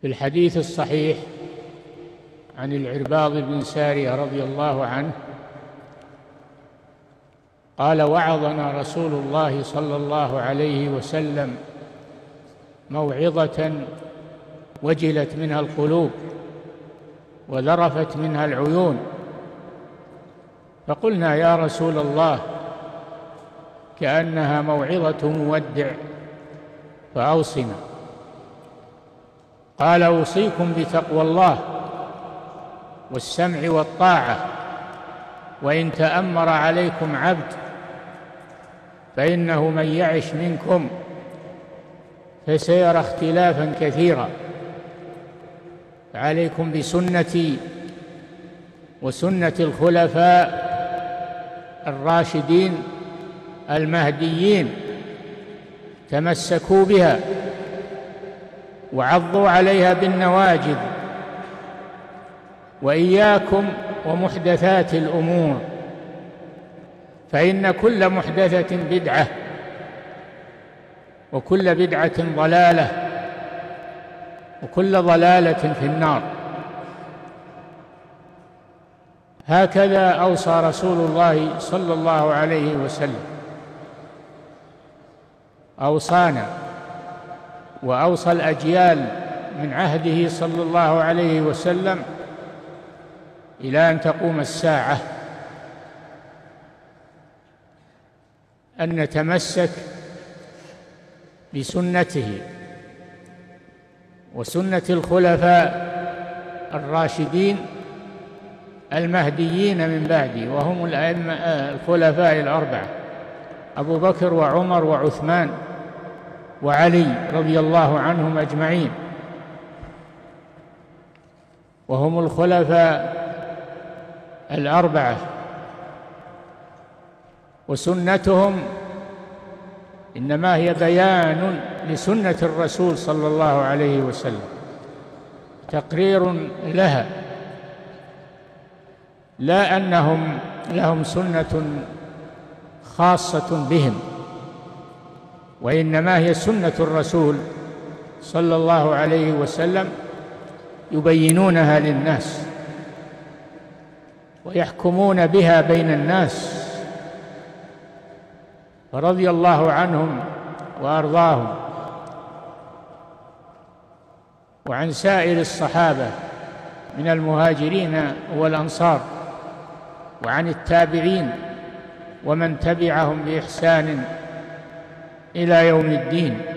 في الحديث الصحيح عن العرباض بن سارية رضي الله عنه قال: وعظنا رسول الله صلى الله عليه وسلم موعظة وجلت منها القلوب وذرفت منها العيون، فقلنا: يا رسول الله، كأنها موعظة مودع، فأوصنا. قال: أوصيكم بتقوى الله والسمع والطاعة، وإن تأمر عليكم عبد، فإنه من يعش منكم فسيرى اختلافا كثيرا، فعليكم بسنتي وسنة الخلفاء الراشدين المهديين، تمسكوا بها وعضوا عليها بالنواجذ، وإياكم ومحدثات الأمور، فإن كل محدثة بدعة، وكل بدعة ضلالة، وكل ضلالة في النار. هكذا أوصى رسول الله صلى الله عليه وسلم، أوصانا وأوصى الأجيال من عهده صلى الله عليه وسلم إلى أن تقوم الساعة أن نتمسك بسنته وسنة الخلفاء الراشدين المهديين من بعدي، وهم الأئمة الخلفاء الأربعة: أبو بكر وعمر وعثمان وعلي رضي الله عنهم أجمعين، وهم الخلفاء الأربعة. وسنتهم إنما هي بيان لسنة الرسول صلى الله عليه وسلم، تقرير لها، لا أنهم لهم سنة خاصة بهم، وإنما هي سنة الرسول صلى الله عليه وسلم يبينونها للناس ويحكمون بها بين الناس. فرضي الله عنهم وأرضاهم، وعن سائر الصحابة من المهاجرين والأنصار، وعن التابعين ومن تبعهم بإحسان إلى يوم الدين.